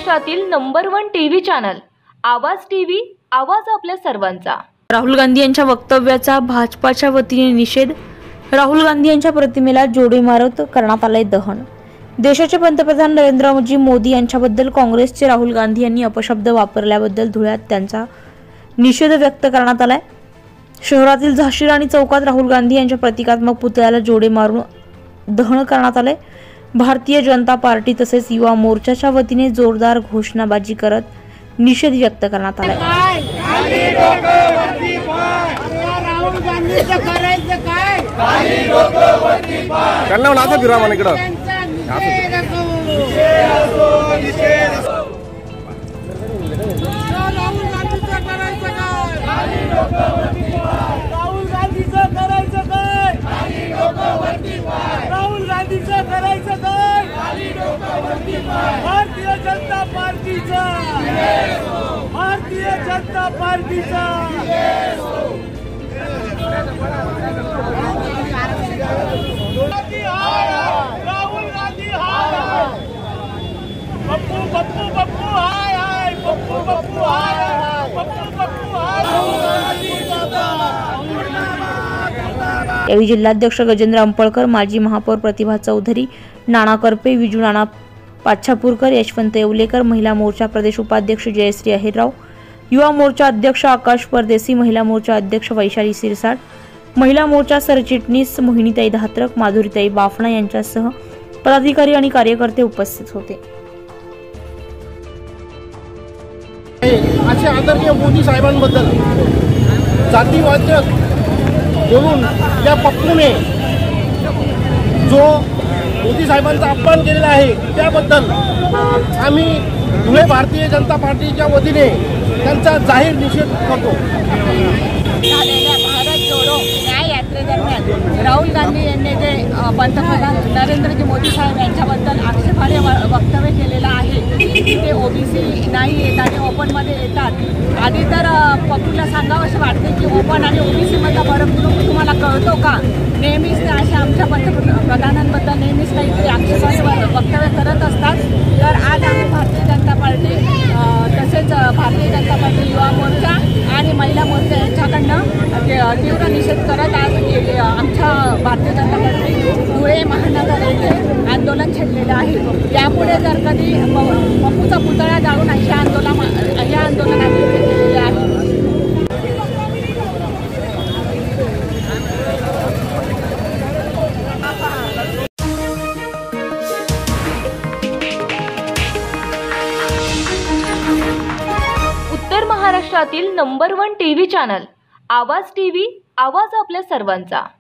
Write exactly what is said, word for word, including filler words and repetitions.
महाराष्ट्रातील number one TV channel Awaaz TV, आवाज आपल्या सर्वांचा। राहुल गांधी यांच्या वक्तव्याचा भाजपाच्या वतीने निषेध। राहुल गांधी यांच्या प्रतिमेला जोडे मारत करण्यात आले दहन। देशाचे पंतप्रधान नरेंद्र मोदी यांच्याबद्दल काँग्रेसचे राहुल गांधी यांनी अपशब्द वापरल्याबद्दल धुळ्यात त्यांचा निषेध व्यक्त करण्यात आलाय। शहरातील झाशी राणी चौकात राहुल गांधी यांच्या प्रतिकात्मक पुतळ्याला जोडे मारून दहन करण्यात आले। भारतीय जनता पार्टी तसेच युवा मोर्चाच्या वतीने जोरदार घोषणाबाजी करत निषेध व्यक्त करण्यात आला। भारतीय जनता पार्टीचा भारतीय जनता पार्टीचा राहुल गांधी हाय, पप्पू पप्पू पप्पू हाय हाय, पप्पू पप्पू हाय, पप्पू पप्पू हाय। यावेळी जिल्हाध्यक्ष गजेंद्र अंपळकर, माजी महापौर प्रतिभा चौधरी, नाना करपे, विजू नाना पाच्छापूरकर, यशवंत येवलेकर, महिला मोर्चा प्रदेश उपाध्यक्ष जयश्री अहिरराव, युवा मोर्चा अध्यक्ष आकाश परदेसी, महिला मोर्चा अध्यक्ष वैशाली सिरसाट, महिला मोर्चा सरचिटणीस मोहिनीताई धात्रक, माधुरीताई बाफणा यांच्यासह पदाधिकारी आणि कार्यकर्ते उपस्थित होते। असे आदरणीय मोदी साहेबांबद्दल जातीवाचक बोलून या पप्पूने जो मोदी साहेबांचा अपमान केलेला आहे त्याबद्दल आम्ही धुळे भारतीय जनता पार्टीच्या वतीने त्यांचा जाहीर निषेध करतो। भारत जोडो न्याय यात्रेदरम्यान राहुल गांधी यांनी जे पंतप्रधान नरेंद्रजी मोदी साहेब यांच्याबद्दल आक्षेपार्ह वक्तव्य केलेलं आहे ते ओबीसी नाही येत आणि ओपनमध्ये येतात। आधी तर पप्पूला सांगावं असं वाटते की ओपन आणि ओबीसी मधला फरक तुम्हाला कळतो का? नेहमीच ते अशा आमच्या पंतप्रधानांबद्दल नेहमीच काहीतरी आक्षेपार्ह वक्तव्य करत असतात। तर आज आम्ही भारतीय जनता पार्टी तसेच भारतीय जनता पार्टी युवा मोर्चा आणि महिला मोर्चा यांच्याकडनं तीव्र निषेध करत आज आमच्या भारतीय जनता पार्टी धुळे महानगर येथे आंदोलन छेडलेलं आहे। यापुढे जर कधी पप्पूचा पुतळा जाळून अशा आंदोलन या आंदोलनात केलेले आहे। उत्तर महाराष्ट्रातील number one TV channel Awaaz TV, आवाज आपल्या सर्वांचा।